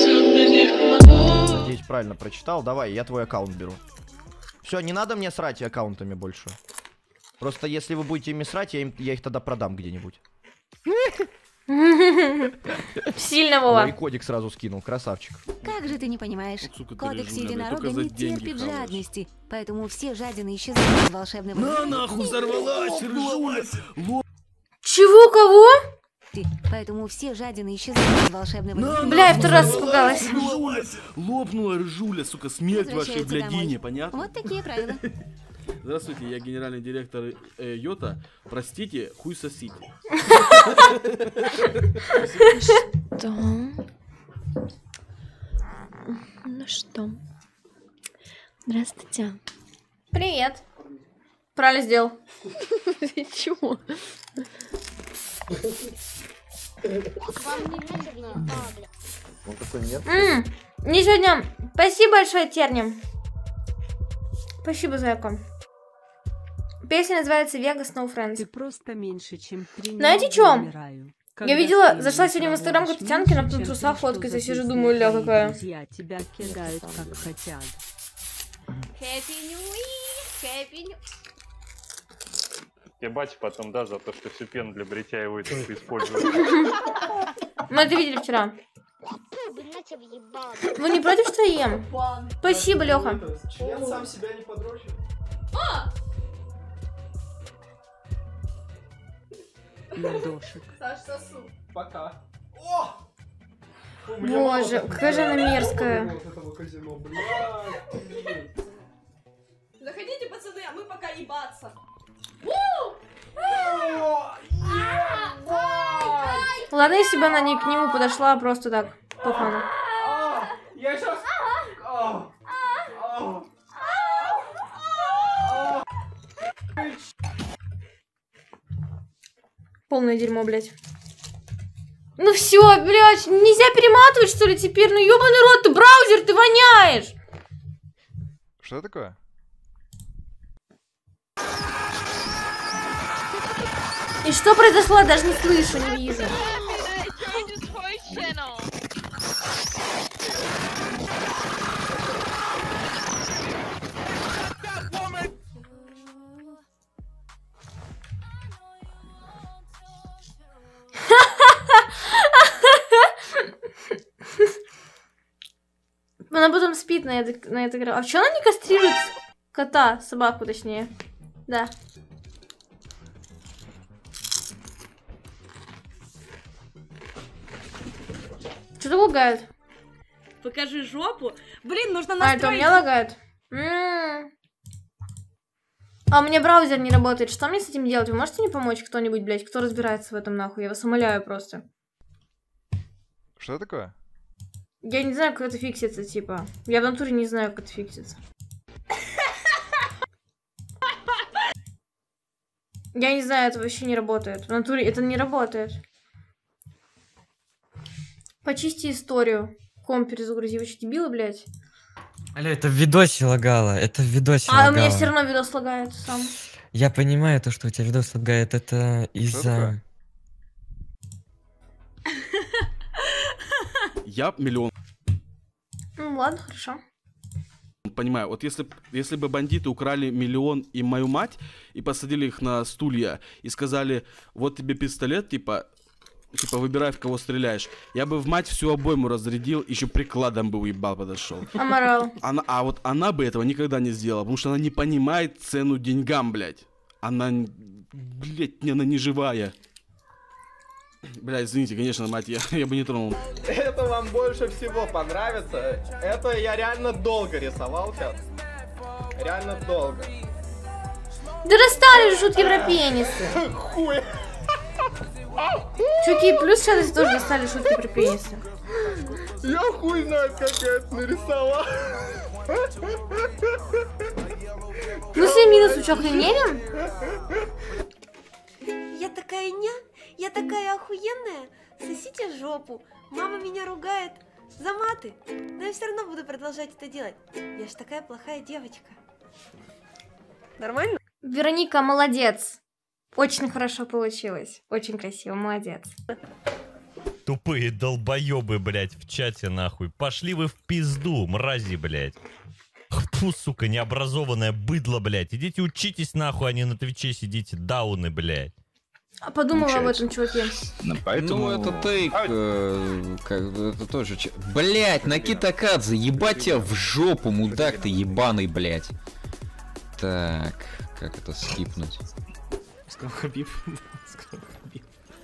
Надеюсь, правильно прочитал. Давай, я твой аккаунт беру. Все, не надо мне срать аккаунтами больше. Просто если вы будете ими срать, я их тогда продам где-нибудь. Сильно, Вова. И кодик сразу скинул, красавчик. Как же ты не понимаешь? Сука, Кодекс Рыжуля, единорога только за не деньги терпит хаваешь. жадности, поэтому все жадины исчезают из волшебного На нахуй взорвалась, Рыжуля! Чего, кого? Поэтому все жадины исчезают из волшебного Бля, я второй раз испугалась. Рыжуля! Лопнула Рыжуля, сука, смерть вашей Возвращается блядине, домой. понятно? Вот такие правила. Здравствуйте, я генеральный директор Йота. Простите, хуй сосите. Что? Ну что? Здравствуйте. Привет. Правильно сделал. Чего? Он такой, нет? Мне сегодня... Спасибо большое, Тернем. Спасибо, зайка. Песня называется Vegas No Friends. Ты просто меньше, чем 3 Знаете чё? Когда Я видела, ты зашла сегодня в Инстаграм к проводишь Татьянке, на меньше, чем трусах ты, что фоткается, сижу, записывают думаю, ля, твои какая. друзья, тебя кидают как хотят. Ебать потом, да, за то, что всю пену для бритья его используют. Мы это видели вчера. Вы не против, что я ем? Спасибо, Леха. Член сам себя не подрочит. Надошек. Пока. О! Боже, какая же она мерзкая. Заходите, пацаны, а мы пока ебаться. Ладно, если бы она не к нему подошла, а просто так, по фану. Я сейчас... Полное дерьмо, блядь. Ну все, блядь, нельзя перематывать, что ли, теперь? Ну ёбаный рот, ты браузер, ты воняешь! Что такое? И что произошло, я даже не слышу, не вижу. Она потом спит на этой игре. А что она не кастрирует кота, собаку точнее? Да. Что-то лагает. Покажи жопу. Блин, нужно А, настроить. это у меня лагает. А у меня браузер не работает. Что мне с этим делать? Вы можете мне помочь кто-нибудь, блядь? Кто разбирается в этом нахуй? Я вас умоляю просто. Что такое? Я не знаю, как это фиксится, типа. Я в натуре не знаю, как это фиксится. Я не знаю, это вообще не работает. В натуре это не работает. Почисти историю. Комп перезагрузи. Вы что, дебилы, блядь? Алло, это в видосе лагало. Это в видосе А лагало. у меня все равно видос лагает сам. Я понимаю то, что у тебя видос лагает. Это из-за... Я миллион. Ну ладно, хорошо. Понимаю, вот если бы бандиты украли миллион и мою мать, и посадили их на стулья, и сказали, вот тебе пистолет, типа выбирай, в кого стреляешь, я бы в мать всю обойму разрядил, еще прикладом бы уебал подошел. Аморал. А вот она бы этого никогда не сделала, потому что она не понимает цену деньгам, блядь. Она, блядь, она не живая. Бля, извините, конечно, мать, я бы не тронул. Это вам больше всего понравится. Это я реально долго рисовал сейчас. Реально долго. Да достали шутки про пенисы. Хуй. Чуваки, плюс сейчас тоже достали шутки про пенисы. Я хуй знает, как я это нарисовал. Ну, все минус, чё, охренели? Я такая я такая охуенная. Сосите жопу. Мама меня ругает за маты. Но я все равно буду продолжать это делать. Я ж такая плохая девочка. Нормально? Вероника, молодец. Очень хорошо получилось. Очень красиво, молодец. Тупые долбоебы, блядь, в чате, нахуй. Пошли вы в пизду, мрази, блядь. Фу, сука, необразованное быдло, блядь. Идите учитесь, нахуй, а не на Твиче сидите, дауны, блядь. А подумала об этом, чуваке. Ну, это тейк, это тоже... Блядь, Накитакадзе, ебать тебя в жопу, мудак ты ебаный, блядь. Так, как это скипнуть? Сказал Хабиб. Сказал Хабиб.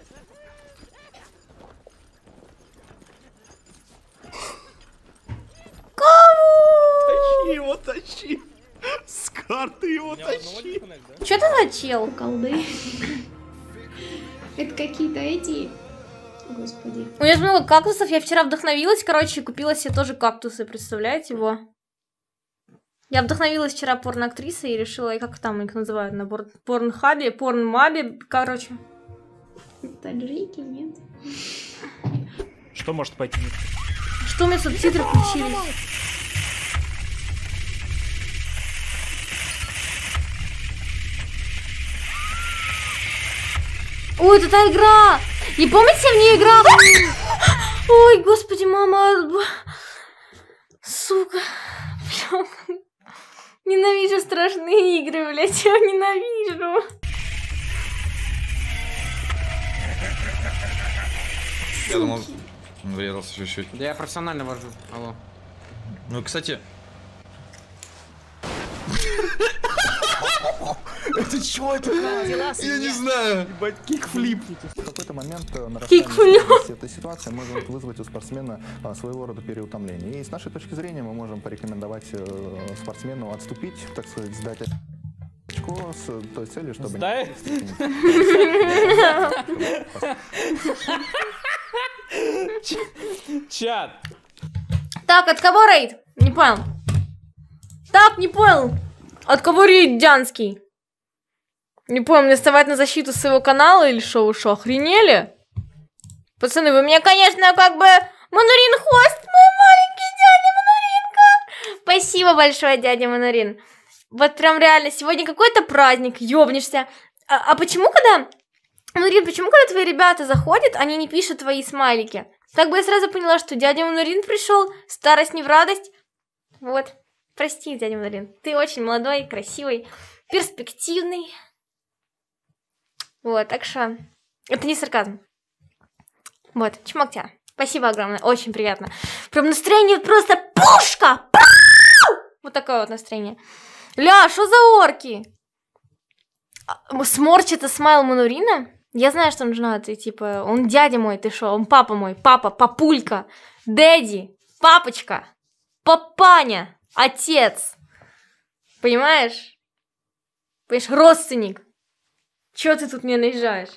Тащи его, тащи. С карты его тащи. Чё ты за чел? Колды. Это какие-то эти... Господи. У меня же много кактусов, я вчера вдохновилась, короче, купила себе тоже кактусы, представляете его? Я вдохновилась вчера порноактрисой и решила, как там их называют, на порнхабе, порнмабе, короче. Таджики, нет? Что может пойти? Что у меня субтитры включились? Ой, это та игра! И помните, я в нее играла? Ой, господи, мама. Сука. Ненавижу страшные игры, блядь. Я ненавижу. Я думал, врезался чуть-чуть. Да я профессионально вожу. Алло. Ну, кстати... Это чё это? Я не знаю. Ебать, кикфлип. В какой-то момент нарастания этой ситуации может вызвать у спортсмена своего рода переутомление. И с нашей точки зрения мы можем порекомендовать спортсмену отступить, так сказать, сдать очко с той целью, чтобы... Чат. Так, от кого рейд? Не понял. Так, не понял. От кого рейд Дянский? Не понял, мне вставать на защиту своего канала или шо, вы шо, охренели? Пацаны, вы меня, конечно, как бы... Манурин хост, мой маленький дядя Мануринка. Спасибо большое, дядя Манурин. Вот прям реально, сегодня какой-то праздник, ёбнешься. А почему, когда... Манурин, почему, когда твои ребята заходят, они не пишут твои смайлики? Так бы я сразу поняла, что дядя Манурин пришел, старость не в радость. Вот. Прости, дядя Манурин, ты очень молодой, красивый, перспективный. Вот, так что это не сарказм. Вот, чмок тебя. Спасибо огромное, очень приятно. Прям настроение просто пушка! Вот такое вот настроение. Ля, что за орки? Сморч это смайл Манурина? Я знаю, что нужно, ты типа, он дядя мой, ты шо, он папа мой, папа, папулька, дэдди, папочка, папаня, отец. Понимаешь? Понимаешь, родственник. Чё ты тут мне наезжаешь?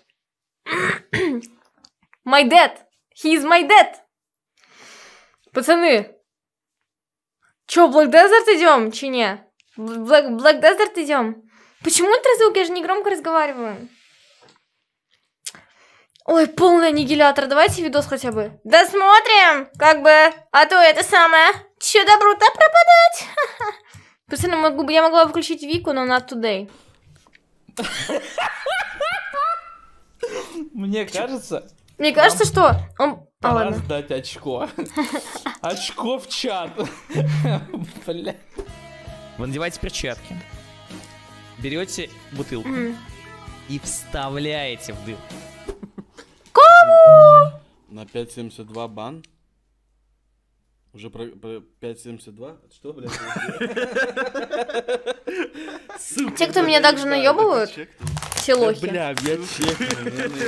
My dad. He is my dad. Пацаны. Чё, в Black Desert идём? Чи не? В Black Desert идём? Почему ультразвук? Я же не громко разговариваю. Ой, полный аннигилятор. Давайте видос хотя бы. Досмотрим, как бы. А то это самое. Чё добру-то пропадать? Пацаны, я могла включить Вику, но not today. Мне кажется... Мне кажется, что он... Пора ладно. сдать очко. Очко в чат. Бля. Вы надеваете перчатки, берете бутылку и вставляете в дым. Кому? На 5.72 бан. Уже про 5.72? Что, блядь? Те, кто меня также наебывают, все лохи. Бля, я чекну, наверное,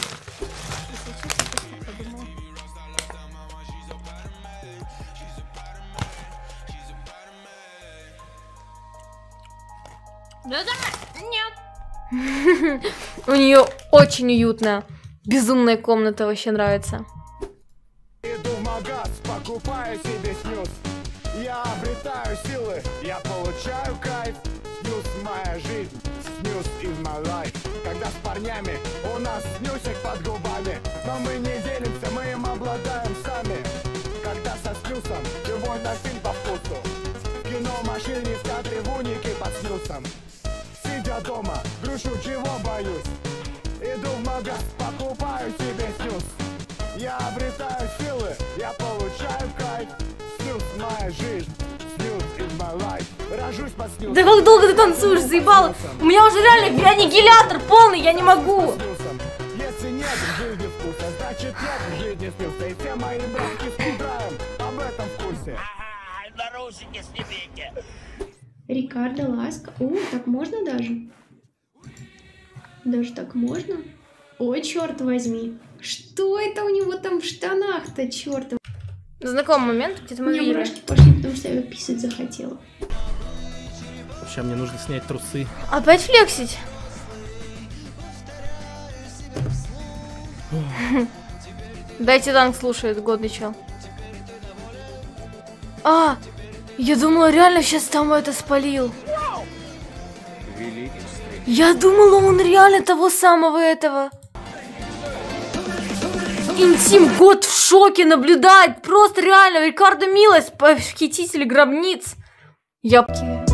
Нет. У нее очень уютная, безумная комната, вообще нравится. Иду в магаз, покупаю себе снюс. Я обретаю силы, я получаю кайф. Снюс моя жизнь, снюс is my life. Когда с парнями у нас снюсик под губами, но мы не делимся, мы им обладаем сами. Когда со снюсом, любой на фильм по вкусу. Кино, машине, в театре, в унике под снюсом. Сидя дома, грушу, чего боюсь. Иду в магаз, покупаю себе снюс. Я обретаю силы, я получаю кайф. Снюс моя жизнь, снюс is my life. Рожусь под снюсом. Да как долго ты танцуешь, заебало? У меня уже реально аннигилятор полный, я не могу. Если нет в жизни вкуса, значит нет в жизни снюса. И все мои братки с кудраем об этом в курсе. Нарушите, снимите. Рикардо Ласка. О, так можно даже? Даже так можно? Ой, черт возьми. Что это у него там в штанах-то, черт? Знакомый момент, где-то мы видели. Мурашки пошли, потому что я писать захотела. Сейчас мне нужно снять трусы. Опять флексить? Дайте танк слушает, годный чел. А, я думала, реально сейчас там это спалил. Я думала, он реально того самого этого. Интим год в шоке наблюдает. Просто реально Рикардо Милос, похититель гробниц. Я...